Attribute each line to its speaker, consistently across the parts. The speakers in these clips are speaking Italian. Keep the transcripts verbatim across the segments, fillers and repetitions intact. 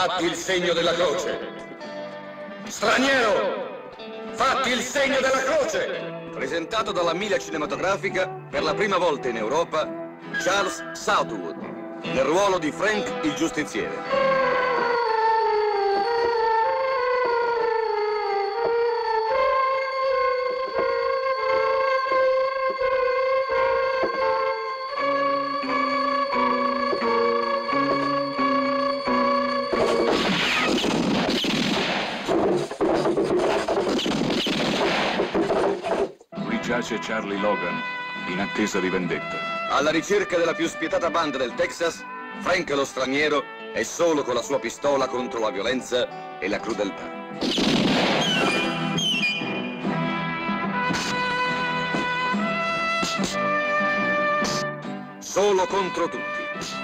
Speaker 1: fatti il segno della croce. Straniero, fatti il segno della croce. Presentato dalla Mila Cinematografica per la prima volta in Europa, Charles Southwood, nel ruolo di Frank il giustiziere.
Speaker 2: Giace Charlie Logan, in attesa di vendetta.
Speaker 1: Alla ricerca della più spietata banda del Texas, Frank lo straniero è solo con la sua pistola contro la violenza e la crudeltà. Solo contro tutti.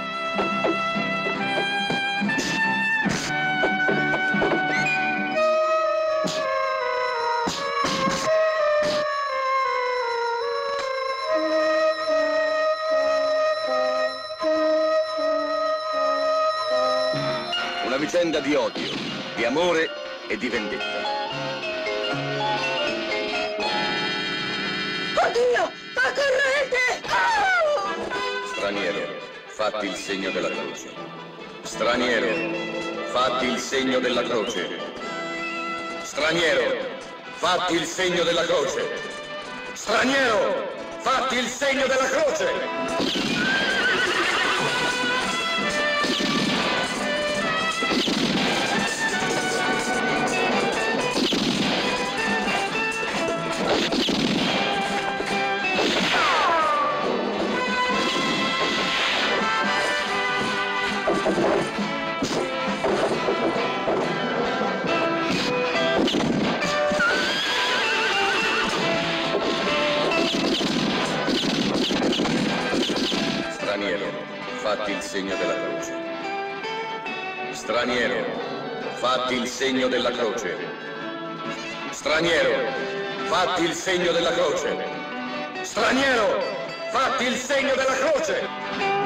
Speaker 1: Una vicenda di odio, di amore e di vendetta.
Speaker 3: Oddio! Fa correte! Oh!
Speaker 1: Straniero, fatti il segno della croce. Straniero, fatti il segno della croce. Straniero, fatti il segno della croce. Straniero, fatti il segno della croce. Straniero, fatti il segno della croce. Straniero, fatti il segno della croce. Straniero, fatti il segno della croce. Straniero, fatti il segno della croce.